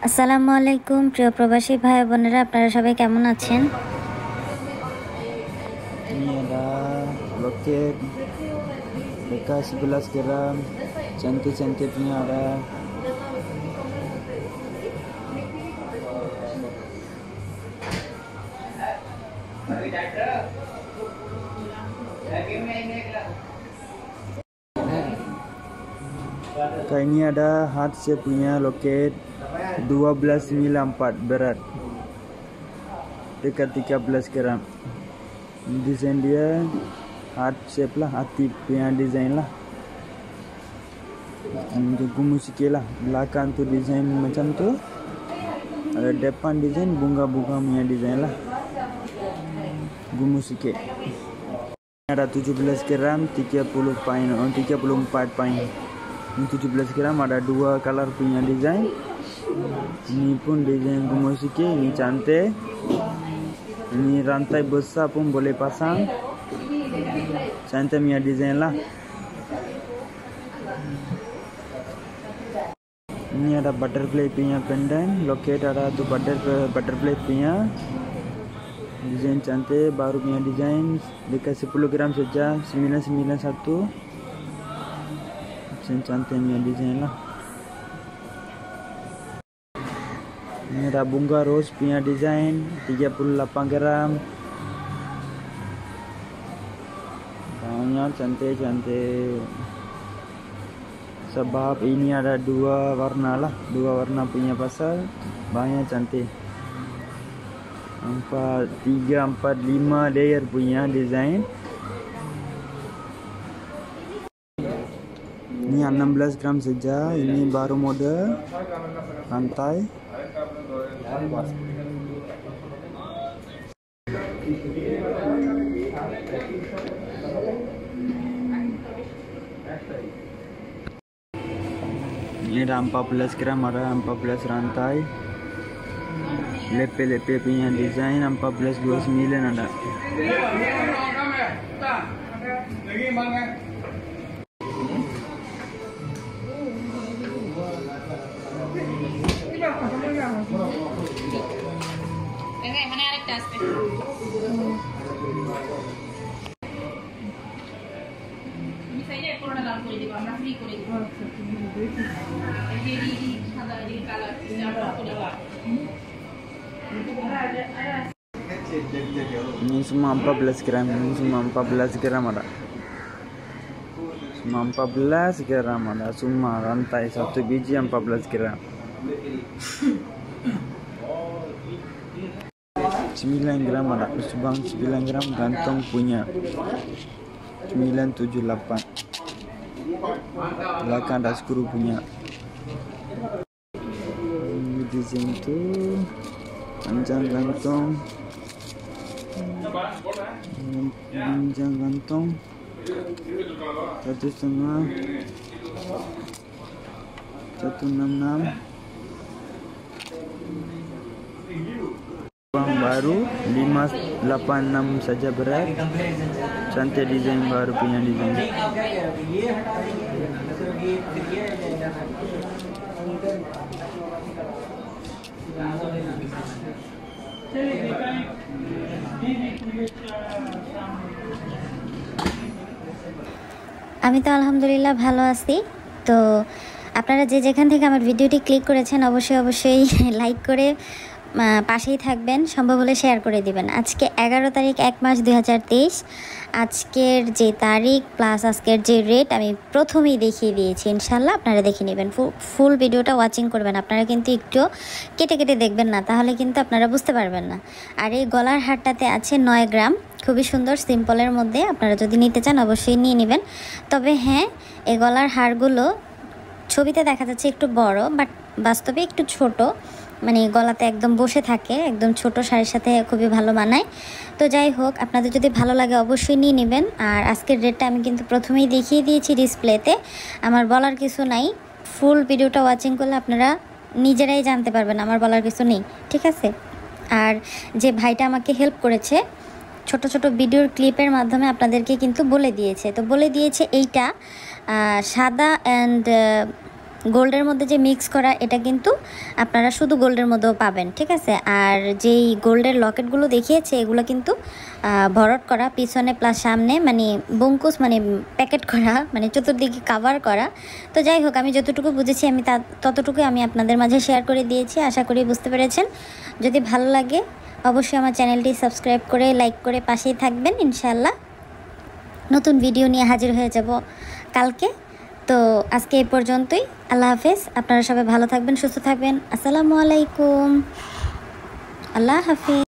আসসালামু আলাইকুম প্রিয় প্রবাসী ভাই বোনেরা, আপনারা সবাই কেমন আছেন? Ini ada loket bekas 11 gram, cantik-cantiknya ada. Kayak ini ada heart shape punya loket 12 mm 4 berat dekat 13 gram. Desain dia heart shape lah, hati punya desain lah. Untuk musik lah, belakang tu desain macam tu, ada depan desain bunga-bunga punya desain lah. Musik ada 17 gram 30 poin, 34 poin. Ini 17 gram ada dua color punya desain. Ini pun desain musik, ini cantik. Ini rantai besar pun boleh pasang. Cantik punya desain lah. Ini ada butterfly punya pendant, loket ada tu butterfly punya desain cantik, baru punya desain dekat 10 gram saja 991. Desain cantik punya desain lah. Ini ada bunga rose punya desain 38 gram. Banyak cantik-cantik. Sebab ini ada dua warna lah, dua warna punya pasal banyak cantik. 3, 4, 5 layer punya desain. Ini 16 gram saja, ini baru model rantai. Ini ada 14 gram, ada 14 rantai. Lepe-lepe punya desain 1429 ada. Ini semua 14 gram, ini semua 14 gram ada. Semua 14 gram ada, semua rantai satu biji 14 gram. 9 gram ada, subang 9 gram gantung punya 978. Belakang ada skru punya. Ini desain tu panjang gantung. Panjang gantung 1,5 166. Uang baru 586 saja berat. Cantik desain baru punya desain. আমি তো আলহামদুলিল্লাহ ভালো আছি। তো আপনারা যে যেখান থেকে আমার ভিডিওটি ক্লিক করেছেন অবশ্যই লাইক করে পাশেই থাকবেন, সম্ভব হলে শেয়ার করে দিবেন। আজকে 11 তারিখ 1 মাস 2023। আজকের যে তারিখ প্লাস আজকের যে রেট আমি প্রথমেই দেখিয়ে দিয়েছি, ইনশাল্লাহ আপনারা দেখে নেবেন। ফুল ভিডিওটা ওয়াচিং করবেন, আপনারা কিন্তু একটু কেটে কেটে দেখবেন না, তাহলে কিন্তু আপনারা বুঝতে পারবেন না। আর এই গলার হারটাতে আছে 9 গ্রাম, খুবই সুন্দর সিম্পলের মধ্যে। আপনারা যদি নিতে চান অবশ্যই নিয়ে নেবেন। তবে হ্যাঁ, এই গলার হারগুলো ছবিতে দেখা যাচ্ছে একটু বড়, বাট বাস্তবে একটু ছোট, মানে গলাতে একদম বসে থাকে, একদম ছোট শাড়ির সাথে খুবই ভালো মানায়। তো যাই হোক, আপনাদের যদি ভালো লাগে অবশ্যই নিয়ে নেবেন। আর আজকের রেটটা আমি কিন্তু প্রথমেই দেখিয়ে দিয়েছি ডিসপ্লেতে, আমার বলার কিছু নাই। ফুল ভিডিওটা ওয়াচিং করলে আপনারা নিজেরাই জানতে পারবেন, আমার বলার কিছু নেই, ঠিক আছে। আর যে ভাইটা আমাকে হেল্প করেছে ছোট ছোট ভিডিওর ক্লিপের মাধ্যমে আপনাদেরকে কিন্তু বলে দিয়েছে। তো বলে দিয়েছে এইটা সাদা অ্যান্ড গোল্ডের মধ্যে যে মিক্স করা এটা কিন্তু আপনারা শুধু গোল্ডের মধ্যেও পাবেন, ঠিক আছে। আর যেই গোল্ডের লকেটগুলো দেখিয়েছে এগুলো কিন্তু ভরট করা পিছনে প্লাস সামনে, মানে বঙ্কুশ মানে প্যাকেট করা, মানে চতুর্দিকে কাভার করা। তো যাই হোক, আমি যতটুকু বুঝেছি আমি ততটুকুই আমি আপনাদের মাঝে শেয়ার করে দিয়েছি। আশা করি বুঝতে পেরেছেন। যদি ভালো লাগে অবশ্যই আমার চ্যানেলটি সাবস্ক্রাইব করে লাইক করে পাশেই থাকবেন। ইনশাআল্লাহ নতুন ভিডিও নিয়ে হাজির হয়ে যাব কালকে। তো আজকে এই পর্যন্তই। আল্লাহ হাফেজ। আপনারা সবাই ভালো থাকবেন, সুস্থ থাকবেন। আসসালামু আলাইকুম। আল্লাহ হাফেজ।